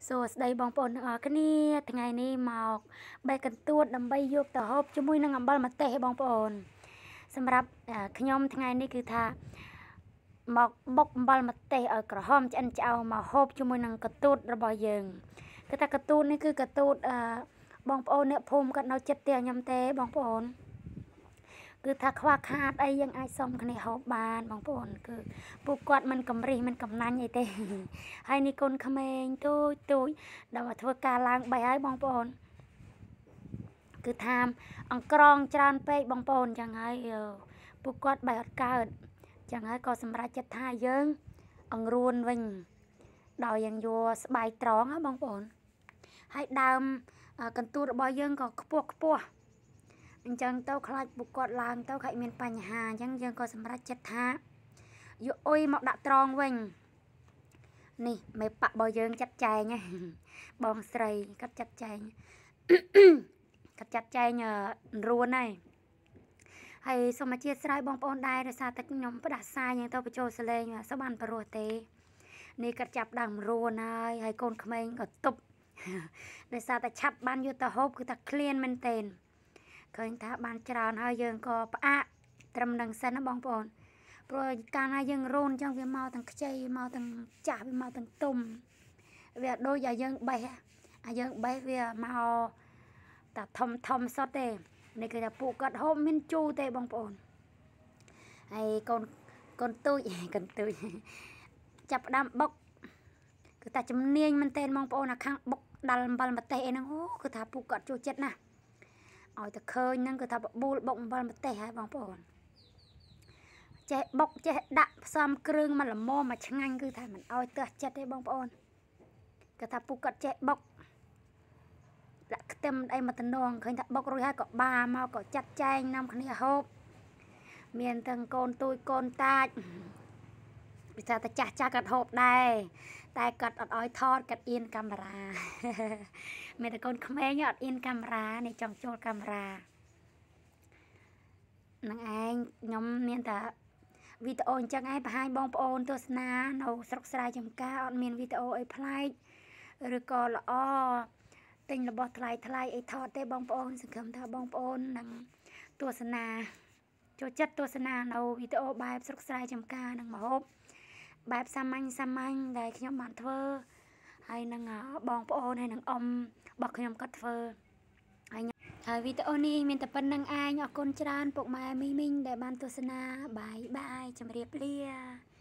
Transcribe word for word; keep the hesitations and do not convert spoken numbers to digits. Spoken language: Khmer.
សួស្តីបងប្អូនទាំងអស់គ្នាថ្ងៃនេះមកបេះកន្ទួតដើម្បីយកទៅហូបជាមួយនឹងអំបិលម្ទេសបងប្អូនសម្រាប់ខ្ញុំថ្ងៃនេះគឺថាមកបុកអំបិលម្ទេសឲ្យក្រហមឆ្អិនឆ្អៅមកហូបជាមួយនឹងកន្ទួតរបស់យើងគឺថាកន្ទួតនេះគឺកន្ទួតអឺបងប្អូនអ្នកភូមិគាត់នៅចិត្តផ្ទះខ្ញុំទេបងប្អូនគឺថាខ្វះខាតអីយើងអាចសុំគ្នាហូបបានបងប្អូនគឺពួកគាត់មិនកំរិះមិនកំណាញ់អីទេហើយនេះកូនក្មេងទូចទូចដល់មកធ្វើការឡើងបីហើយបងប្អូនគឺថាអង្ក្រងច្រើនពេកបងប្អូនចឹងហើយពួកគាត់បែរអត់កើតចឹងហើយក៏សម្រេចចិត្តថាយើងអង្រួនវិញដោយយើងយកស្បែកត្រង់ហ៎បងប្អូនហើយដើមកន្ទួតរបស់យើងក៏ខ្ពស់ខ្ពស់អញ្ចឹងទៅខ្លាចពួកគាត់ឡើងទៅខ្លាចមានបញ្ហាអញ្ចឹងយើងក៏សម្រេចចិត្តថាយកអុយមកដាក់ត្រង់វិញនេះមេប៉ាក់របស់យើងចាត់ចែងបងស្រីគាត់ចាត់ចែងគាត់ចាត់ចែងរួនហើយហើយសូមអធិស្ឋានបងប្អូនដែរដោយសារតែខ្ញុំផ្ដាសាយយ៉ាងទៅបញ្ចូលសលេងសូមបានព្រោះទេនេះគាត់ចាប់ដើមរួនហើយហើយកូនក្មេងក៏ទប់ដោយសារតែឆាប់បានយកទៅហូបគឺថាឃ្លានមែនតើឃើញថាបានច្រើនហើយយើងក៏ផ្អាកត្រឹមនឹងសិនណាបងប្អូនព្រោះកាលណាយើងរូនអញ្ចឹងវាមកទាំងខ្ចីមកទាំងចាស់វាមកទាំងទុំវាដូចឲ្យយើងបេះឲ្យយើងបេះវាមកតែធំធំសុតទេនេះគឺថាពួកគាត់ហូបមានជូរទេបងប្អូនហើយកូនកូនទូចកូនទូចចាប់ផ្ដើមបុកគឺថាជំនាញមែនតើបងប្អូនអាខាងបុកដាល់អំបិលម្ទេសអីហ្នឹងអូគឺថាពួកគាត់ចូលចិត្តណាស់ឲ្យតែឃើញហ្នឹងគឺថាបបួលបុកអំបិលម្ទេសហើយបងប្អូនចេះបុកចេះដាក់ផ្សំគ្រឿងមកល្មមមកឆ្ងាញ់គឺថាមិនឲ្យទើសចិត្តទេបងប្អូនគឺថាពួកគាត់ចេះបុកដាក់ខ្ទឹមអីមកតំណងឃើញថាបុករួចហើយក៏បាមកក៏ចាត់ចែងនាំគ្នាហូបមានទាំងកូនទូចកូនតាចវាថាតែចាស់ចាស់គាត់ហូបដែរតែគាត់អត់ឲ្យថតគាត់អៀនកាមេរ៉ាមានតែកូនក្មេងអត់អៀនកាមេរ៉ានេះចង់ចូលកាមេរ៉ានឹងឯងខ្ញុំមានតែវីដេអូអញ្ចឹងឯងបង្ហាញបងប្អូនទស្សនានៅស្រុកស្រែចម្ការអត់មានវីដេអូអីប្លែកឬក៏ល្អទិញរបស់ថ្លៃថ្លៃអីថតទេបងប្អូនសង្ឃឹមថាបងប្អូននឹងទស្សនាចូលចិត្តទស្សនានៅវីដេអូបែបស្រុកស្រែចម្ការនិងម្ហូបបែបសាមញ្ញសាមញ្ញដែលខ្ញុំបានធ្វើហើយនឹងបងប្អូនហើយនឹងអ៊ំរបស់ខ្ញុំក៏ធ្វើហើយហើយវីដេអូនេះមានតែប៉ុណ្្នឹងឯងអរគុណច្រើនពុកម៉ែមីមីងដែលបានទស្សនាបាយបាយជម្រាបលា